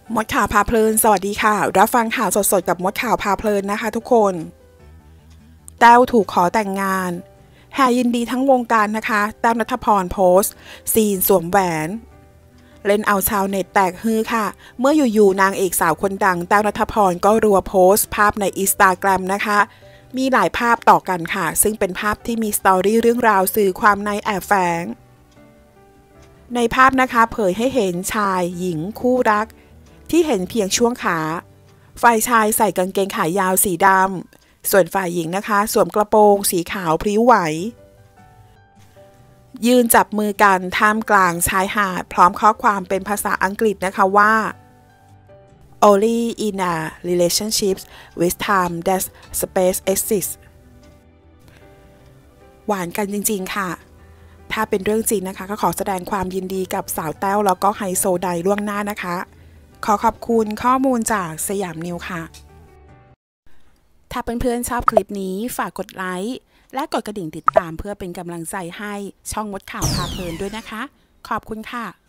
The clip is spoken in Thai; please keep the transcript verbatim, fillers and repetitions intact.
มดข่าวพาเพลินสวัสดีค่ะรับฟังข่าวสดๆกับมดข่าวพาเพลินนะคะทุกคนแต้วถูกขอแต่งงานแห่ยินดีทั้งวงการนะคะแต้วณัฐพรโพสต์ซีนสวมแหวนเล่นเอาชาวเน็ตแตกฮือค่ะเมื่ออยู่ๆนางเอกสาวคนดังแต้วณัฐพรก็รัวโพสต์ภาพในอินสตาแกรมนะคะมีหลายภาพต่อกันค่ะซึ่งเป็นภาพที่มีสตอรี่เรื่องราวสื่อความในแอบแฝงในภาพนะคะเผยให้เห็นชายหญิงคู่รักที่เห็นเพียงช่วงขาฝ่ายชายใส่กางเกงขายาวสีดำส่วนฝ่ายหญิงนะคะสวมกระโปรงสีขาวพริ้วไหวยืนจับมือกันท่ามกลางชายหาดพร้อมข้อความเป็นภาษาอังกฤษนะคะว่า only in a relationship with time that space exists หวานกันจริงๆค่ะถ้าเป็นเรื่องจริงนะคะก็ขอแสดงความยินดีกับสาวแต้วแล้วก็ไฮโซไดล่วงหน้านะคะขอขอบคุณข้อมูลจากสยามนิวค่ะถ้าเพื่อนๆชอบคลิปนี้ฝากกดไลค์และกดกระดิ่งติดตามเพื่อเป็นกำลังใจให้ช่องมดข่าวพาเพลินด้วยนะคะขอบคุณค่ะ